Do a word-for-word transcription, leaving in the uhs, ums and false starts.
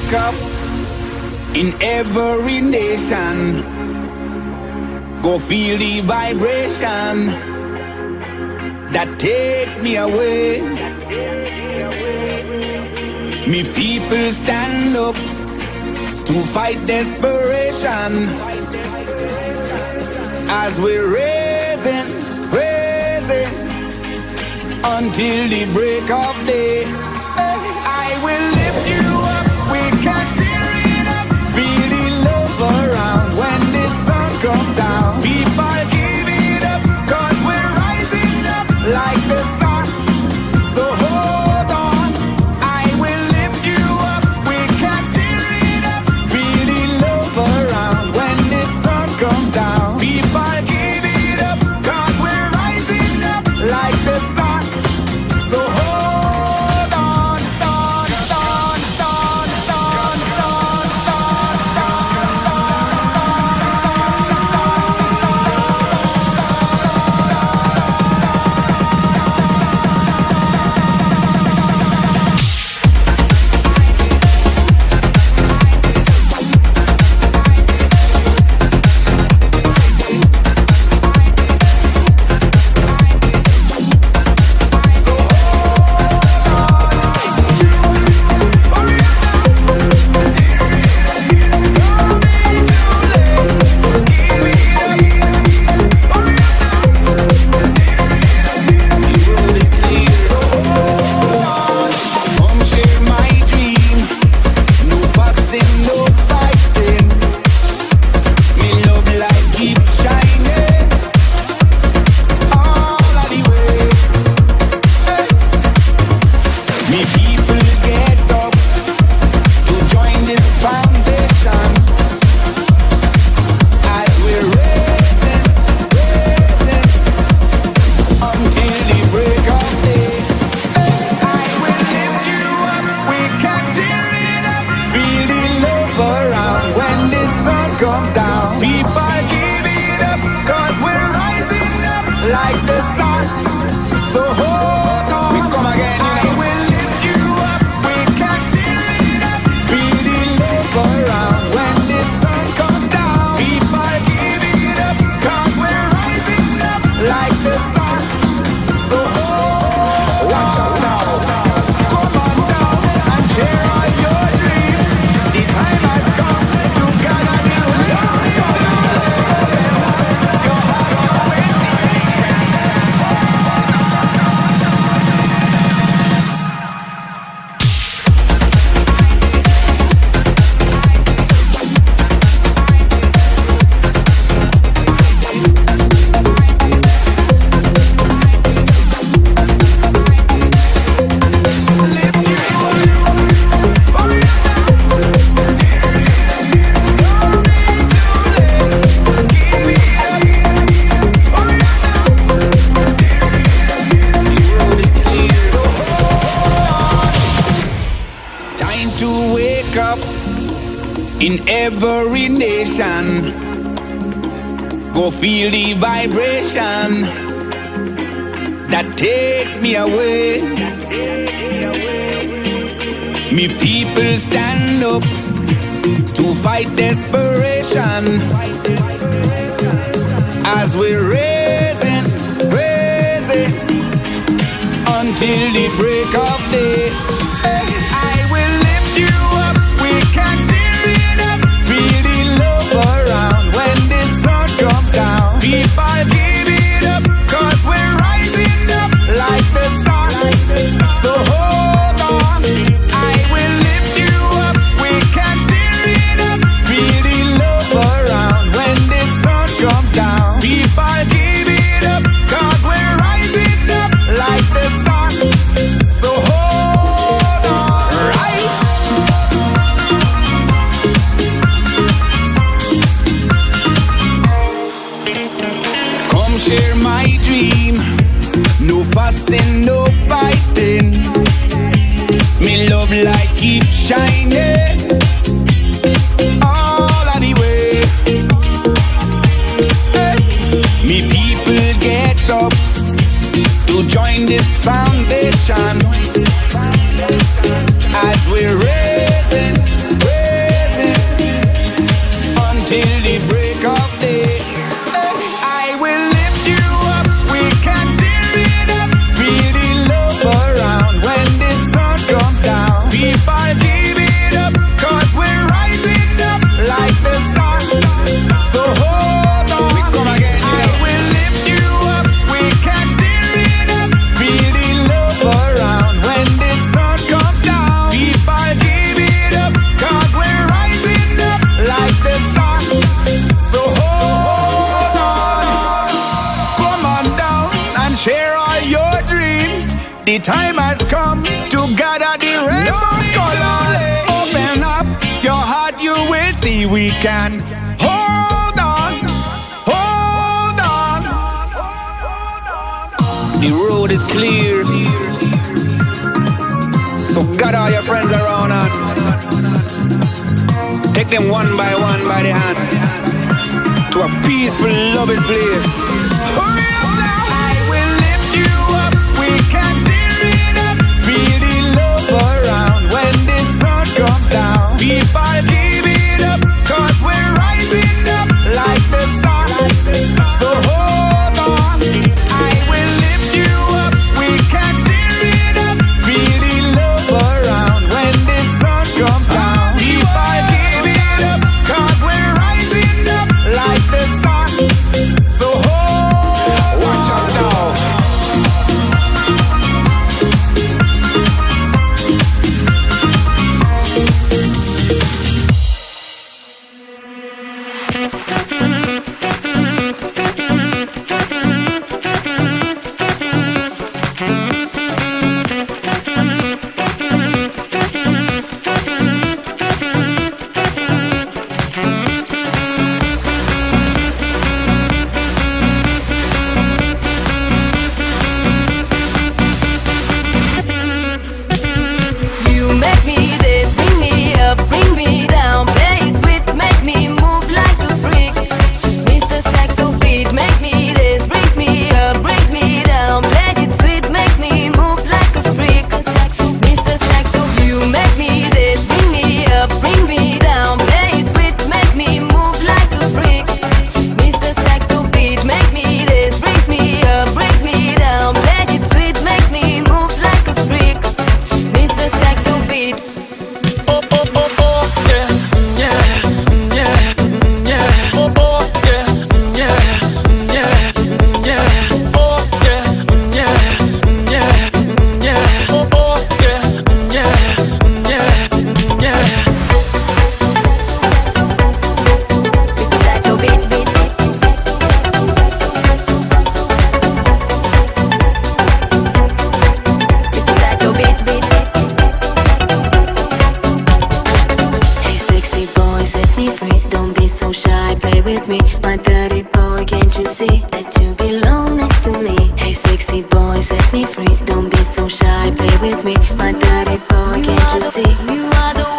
wake up in every nation, go feel the vibration that takes me away. Me people stand up to fight desperation as we're raising, raising until the break of day. I will lift you up, we can tear it up, feel the love around when the sun comes down. People give it up, cause we're rising up like the sun. So hold on, I will lift you up, we can tear it up, feel the love around when the sun comes down. People give it up, cause we're rising up like the sun. So hold on, on, on, on, on, on, in every nation, go feel the vibration that takes me away. Me people stand up to fight desperation as we're raising, raising until the break of day. I will lift you up, we can tear it up, feel the love around when the sun comes down. People give it up, cause we're rising up like the sun. So hold on, I will lift you up, we can tear it up, feel the love around when the sun comes down. People give it up, cause we're rising up like the sun. So hold on, right? Come share my dream, no fussing, no fighting. Me love light keep shining all of the way. Hey. Me people get up to join this foundation as we're raising, come together, the rainbow colors. Open up your heart, you will see we can hold on, hold on. The road is clear, so gather all your friends around and take them one by one by the hand to a peaceful, loving place. Hurry up now. I will lift you up. We can steer it up. Feel the love around when the sun comes down. People give it up, cause we're rising up like the sun. So hold on. I will lift you up. We can steer it up. Feel the love around when the sun comes down. People give it up, cause we're rising up like the sun. So hold, watch us now. Set me free, don't be so shy, play with me, my dirty boy, can't you see? You are the